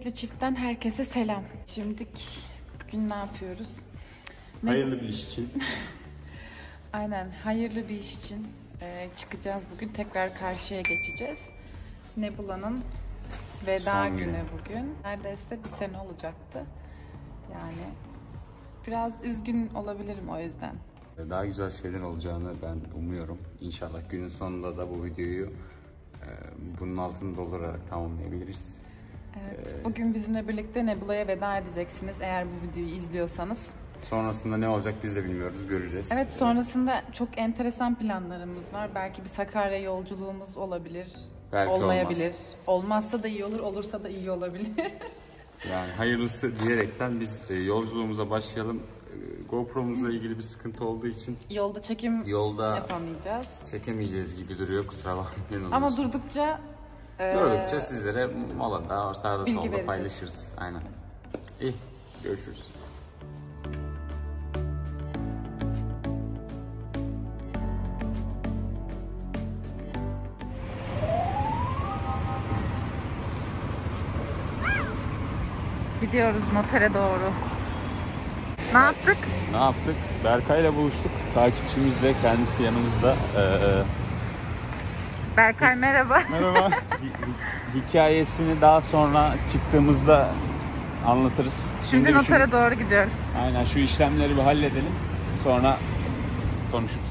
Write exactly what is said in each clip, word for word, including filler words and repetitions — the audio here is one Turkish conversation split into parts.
Öncelikle çiftten herkese selam. Şimdi bugün ne yapıyoruz? Ne... Hayırlı bir iş için. Aynen, hayırlı bir iş için ee, çıkacağız bugün. Tekrar karşıya geçeceğiz. Nebula'nın veda Son günü günü. bugün. Neredeyse bir sene olacaktı. Yani biraz üzgün olabilirim o yüzden. Daha güzel şeyler olacağını ben umuyorum. İnşallah günün sonunda da bu videoyu e, bunun altını doldurarak tamamlayabiliriz. Evet, ee, bugün bizimle birlikte Nebula'ya veda edeceksiniz eğer bu videoyu izliyorsanız. Sonrasında ne olacak biz de bilmiyoruz, göreceğiz. Evet, sonrasında çok enteresan planlarımız var. Belki bir Sakarya yolculuğumuz olabilir, Belki olmayabilir. olmaz. Olmazsa da iyi olur, olursa da iyi olabilir. Yani hayırlısı diyerekten biz e, yolculuğumuza başlayalım. E, GoPro'muzla ilgili bir sıkıntı olduğu için Yolda çekim yolda yapamayacağız. çekemeyeceğiz gibi duruyor, kusura bakmayın. Ama durdukça e, durdukça sizlere molada, sağda bilgi solda vereceğiz. paylaşırız. Aynen. İyi, görüşürüz. Gidiyoruz notere doğru. Ne yaptık? Ne yaptık? Berkay'la buluştuk. Takipçimiz de kendisi yanımızda. Ee, Berkay merhaba. Merhaba. Hikayesini daha sonra çıktığımızda anlatırız. Şimdi, Şimdi notere şu, doğru gidiyoruz. Aynen, şu işlemleri bir halledelim. Sonra konuşuruz.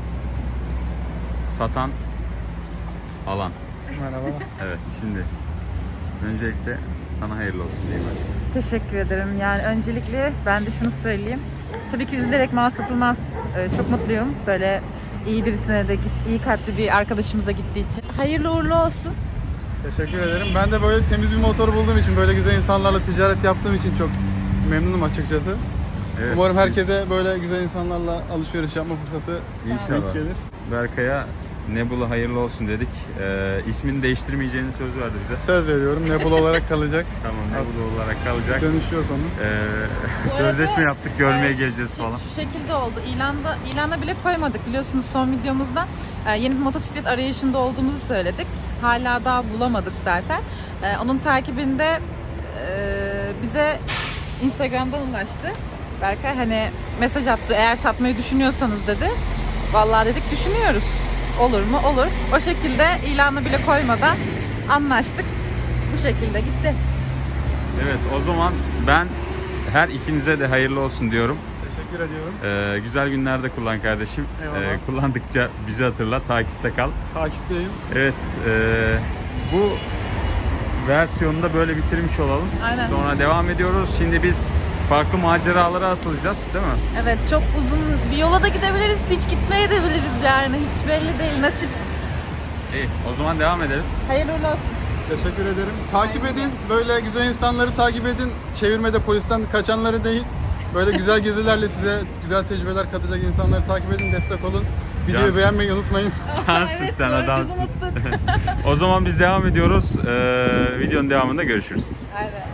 Satan, alan. Merhaba. Evet, şimdi öncelikle sana hayırlı olsun diyeyim aşkım. Teşekkür ederim. Yani öncelikle ben de şunu söyleyeyim. Tabii ki üzülerek mal satılmaz. Ee, çok mutluyum. Böyle iyi birisine de, iyi kalpli bir arkadaşımıza gittiği için. Hayırlı uğurlu olsun. Teşekkür ederim. Ben de böyle temiz bir motor bulduğum için, böyle güzel insanlarla ticaret yaptığım için çok memnunum açıkçası. Evet, Umarım biz... herkese böyle güzel insanlarla alışveriş yapma fırsatı İnşallah gelir. Berkay'a Nebula hayırlı olsun dedik. Ee, ismini değiştirmeyeceğini söz verdi bize. Söz veriyorum. Nebula olarak kalacak. Tamam, Nebula olarak kalacak. Dönüşü yok onun. Ee, sözleşme yaptık, görmeye Evet, geleceğiz falan. Şu şekilde oldu. İlanda, ilana bile koymadık biliyorsunuz, son videomuzda e, yeni bir motosiklet arayışında olduğumuzu söyledik. Hala daha bulamadık zaten. E, onun takibinde e, bize Instagram'dan ulaştı. Berkay hani mesaj attı, eğer satmayı düşünüyorsanız dedi. Vallahi dedik düşünüyoruz. Olur mu? Olur. O şekilde ilanı bile koymadan anlaştık. Bu şekilde gitti. Evet, o zaman ben her ikinize de hayırlı olsun diyorum. Teşekkür ediyorum. Ee, güzel günlerde kullan kardeşim. Ee, kullandıkça bizi hatırla, takipte kal. Takipteyim. Evet, e, bu versiyonu da böyle bitirmiş olalım. Aynen. Sonra devam ediyoruz. Şimdi biz farklı maceralara atılacağız, değil mi? Evet, çok uzun bir yola da gidebiliriz, hiç gitmeye de biliriz yani. Hiç belli değil, nasip. İyi, o zaman devam edelim. Hayırlı uğurlu olsun. Teşekkür ederim. Takip edin. Böyle güzel insanları takip edin. Çevirmede polisten kaçanları değil. Böyle güzel gezilerle size güzel tecrübeler katacak insanları takip edin, destek olun. Videoyu Cansın. beğenmeyi unutmayın. Cansın, Evet, sen doğru, adamsın. biz unuttuk. O zaman biz devam ediyoruz. Ee, videonun devamında görüşürüz. Aynen.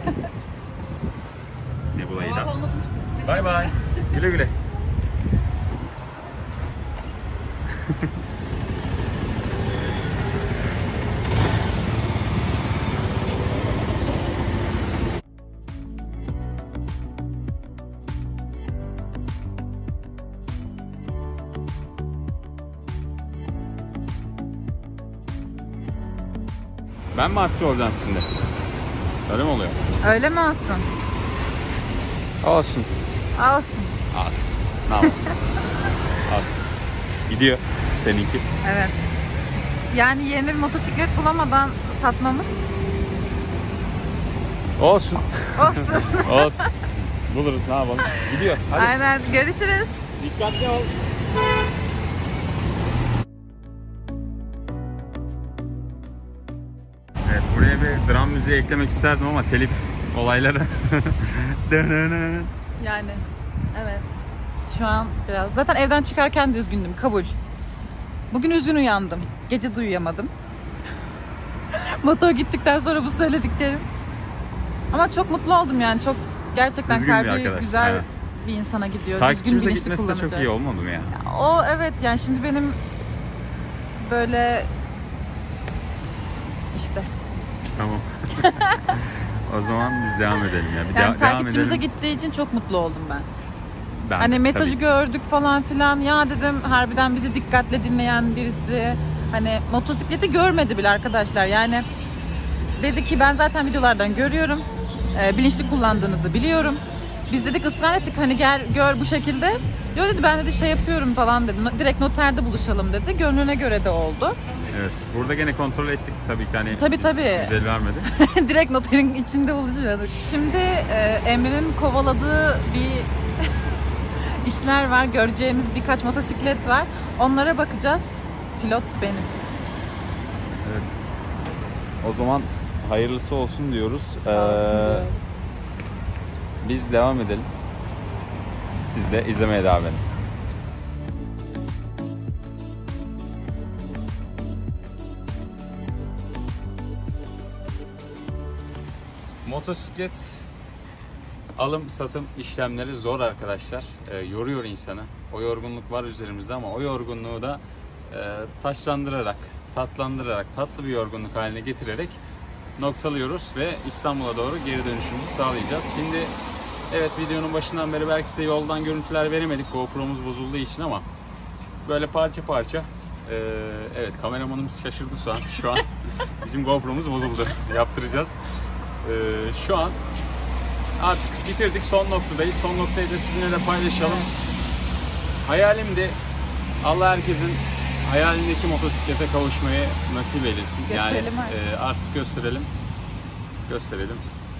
Nebula'yı da. Vallahi unutmuştuk. Bay bay. Güle güle. Ben mi artçı olacağım şimdi? Öyle mi oluyor? Öyle mi olsun? Olsun. Olsun. Olsun. Ne yapalım? Olsun. Gidiyor seninki. Evet. Yani yeni bir motosiklet bulamadan satmamız. Olsun. Olsun. Olsun. Buluruz, ne yapalım? Gidiyor. Hadi. Aynen. Görüşürüz. Dikkatli ol. Evet, buraya bir dram müziği eklemek isterdim ama telif olayları. Yani evet. Şu an biraz. Zaten evden çıkarken de üzgündüm. Kabul. Bugün üzgün uyandım. Gece de uyuyamadım. Motor gittikten sonra bu söylediklerim. Ama çok mutlu oldum yani. Çok gerçekten Düzgün bir kalbi arkadaş, güzel evet. bir insana gidiyor. Düzgün Takipçimize bilinçli gitmesi de kullanacak. çok iyi olmadı mı ya? O evet, yani şimdi benim böyle işte Tamam. O zaman biz devam edelim ya. Bir Yani de- takipçimize devam edelim. gittiği için çok mutlu oldum ben. Ben Hani de, mesajı tabii. gördük falan filan. Ya dedim harbiden bizi dikkatle dinleyen birisi. Hani motosikleti görmedi bile arkadaşlar. Yani dedi ki ben zaten videolardan görüyorum. E, bilinçli kullandığınızı biliyorum. Biz dedik ısrar ettik hani gel gör bu şekilde. Yo dedi ben dedi şey yapıyorum falan dedi. No- direkt noterde buluşalım dedi. Gönlüne göre de oldu. Evet. Burada gene kontrol ettik tabii ki hani. Tabii, tabii. Güzel vermedi. Direkt noterin içinde buluşuyorduk. Şimdi e, Emre'nin kovaladığı bir işler var. Göreceğimiz birkaç motosiklet var. Onlara bakacağız. Pilot benim. Evet. O zaman hayırlısı olsun diyoruz. Ee, Olsun diyoruz. Biz devam edelim. Siz de izlemeye devam edin. Motosiklet alım satım işlemleri zor arkadaşlar. E, yoruyor insanı. O yorgunluk var üzerimizde ama o yorgunluğu da e, taşlandırarak, tatlandırarak, tatlı bir yorgunluk haline getirerek noktalıyoruz ve İstanbul'a doğru geri dönüşümüzü sağlayacağız. Şimdi evet videonun başından beri belki size yoldan görüntüler veremedik GoPro'muz bozulduğu için ama böyle parça parça e, evet kameramanımız şaşırdı şu an. Şu an bizim GoPro'muz bozuldu. Yaptıracağız. E, şu an artık bitirdik. Son noktadayız. Son noktayı da sizinle de paylaşalım. Hayalimdi. Allah herkesin hayalindeki motosiklete kavuşmayı nasip eylesin. Gösterelim yani artık. e, artık gösterelim. Gösterelim.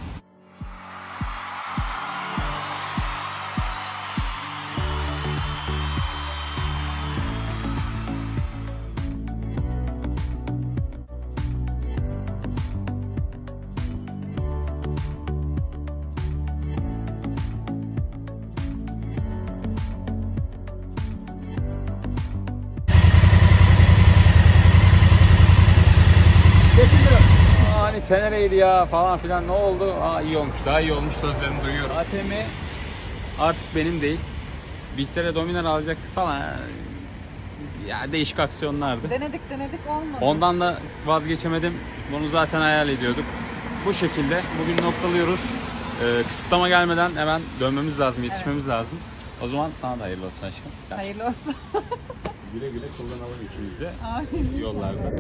Aa, hani Tenere'ydi ya falan filan ne oldu? Aa iyi olmuş, daha iyi olmuş sözlerini duyuyorum. A T M artık benim değil. Bihter'e Dominar alacaktık falan. Ya değişik aksiyonlardı. Denedik denedik olmadı. Ondan da vazgeçemedim. Bunu zaten hayal ediyorduk. Bu şekilde bugün noktalıyoruz. Ee, kısıtlama gelmeden hemen dönmemiz lazım, yetişmemiz lazım. O zaman sana da hayırlı olsun aşkım. Gel. Hayırlı olsun. Güle güle kullanalım ikimiz de Aynen. yollarda.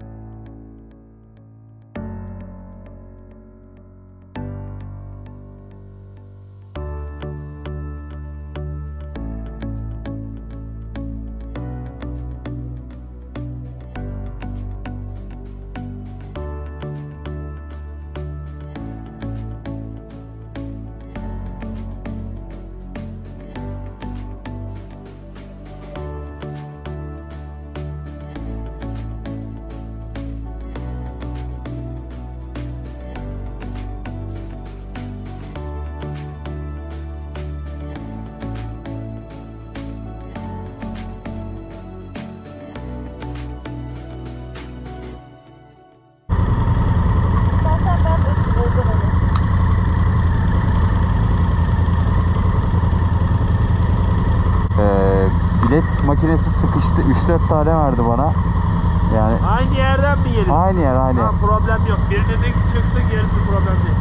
Bilet makinesi sıkıştı. üç dört tane verdi bana. Yani Aynı yerden mi gelin? aynı yer aynı. Ha, problem yok. Birinizin çıksın gerisi problem değil.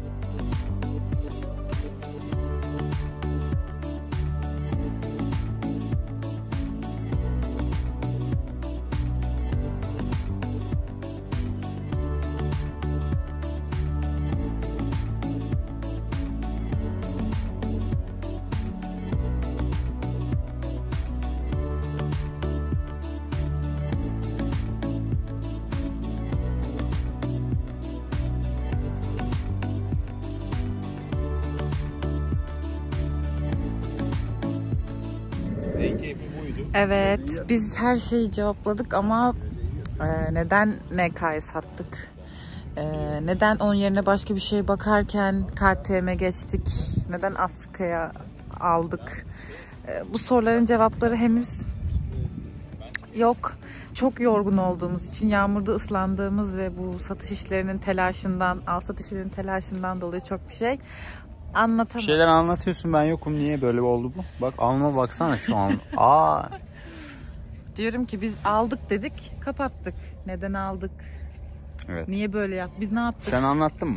En keyifli buydu. Evet, biz her şeyi cevapladık ama e, neden N K'yı sattık? E, neden onun yerine başka bir şeye bakarken K T M'e geçtik? Neden Afrika'ya aldık? E, bu soruların cevapları henüz yok. Çok yorgun olduğumuz için, yağmurda ıslandığımız ve bu satış işlerinin telaşından, al satış işlerinin telaşından dolayı çok bir şey anlatamam. Bir şeyler anlatıyorsun, ben yokum. Niye böyle oldu bu? Bak alma baksana şu an. Aa. Diyorum ki biz aldık dedik, kapattık. Neden aldık? Evet. Niye böyle yap? Biz ne yaptık? Sen anlattın mı?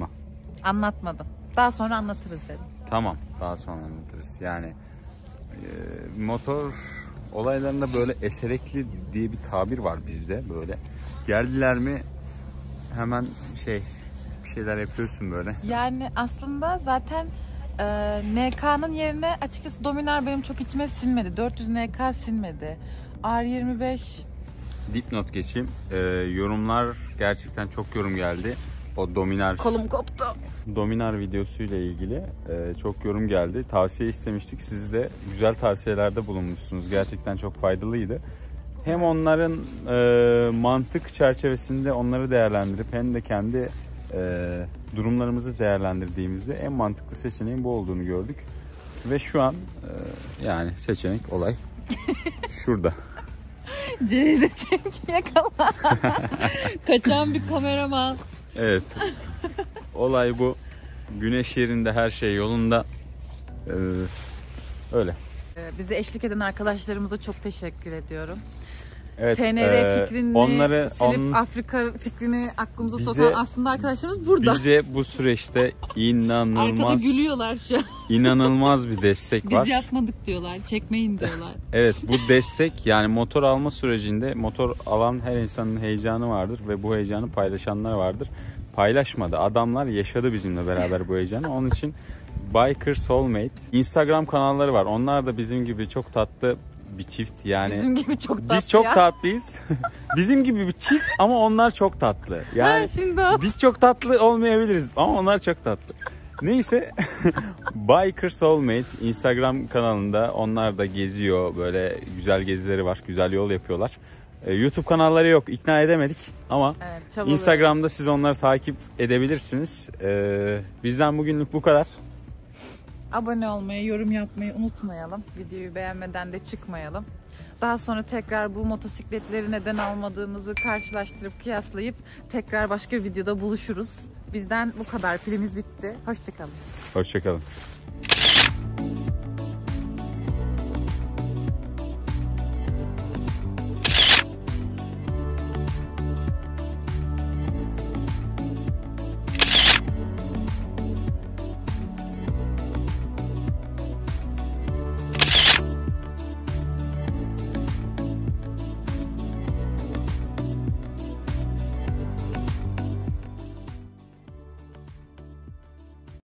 Anlatmadım. Daha sonra anlatırız dedim. Tamam, daha sonra anlatırız. Yani e, motor olaylarında böyle eserekli diye bir tabir var bizde böyle. Geldiler mi hemen şey bir şeyler yapıyorsun böyle. Yani aslında zaten e, N K'nın yerine açıkçası Dominar benim çok içime sinmedi. dört yüz N K sinmedi. R yirmi beş Dipnot geçeyim. E, yorumlar gerçekten çok yorum geldi. O Dominar kolum koptu. Dominar videosuyla ilgili e, çok yorum geldi. Tavsiye istemiştik. Siz de güzel tavsiyelerde bulunmuşsunuz. Gerçekten çok faydalıydı. Hem onların e, mantık çerçevesinde onları değerlendirip hem de kendi e, durumlarımızı değerlendirdiğimizde en mantıklı seçeneğin bu olduğunu gördük. Ve şu an e, yani seçenek olay şurada. Cereyle çek yakala. Kaçan bir kameraman. Evet. Olay bu. Güneş yerinde, her şey yolunda. Ee, öyle. Bize eşlik eden arkadaşlarımıza çok teşekkür ediyorum. Evet, T N R e, fikrini onları, silip on, Afrika fikrini aklımıza bize, sokan aslında arkadaşlarımız burada. Bize bu süreçte inanılmaz Arkada gülüyorlar şu an. inanılmaz bir destek var. Biz yapmadık diyorlar, çekmeyin diyorlar. Evet, bu destek yani motor alma sürecinde motor alan her insanın heyecanı vardır ve bu heyecanı paylaşanlar vardır. Paylaşmadı. Adamlar yaşadı bizimle beraber bu heyecanı. Onun için Biker Soulmate Instagram kanalları var. Onlar da bizim gibi çok tatlı bir çift yani. Bizim gibi çok tatlı. Biz çok ya. tatlıyız. Bizim gibi bir çift ama onlar çok tatlı. Yani Ha, şimdi o. biz çok tatlı olmayabiliriz ama onlar çok tatlı. Neyse Biker Soulmate Instagram kanalında onlar da geziyor. Böyle güzel gezileri var. Güzel yol yapıyorlar. Ee, YouTube kanalları yok. İkna edemedik ama Evet, Instagram'da siz onları takip edebilirsiniz. Ee, bizden bugünlük bu kadar. Abone olmayı, yorum yapmayı unutmayalım. Videoyu beğenmeden de çıkmayalım. Daha sonra tekrar bu motosikletleri neden almadığımızı karşılaştırıp kıyaslayıp tekrar başka bir videoda buluşuruz. Bizden bu kadar. Pilimiz bitti. Hoşçakalın. Hoşçakalın.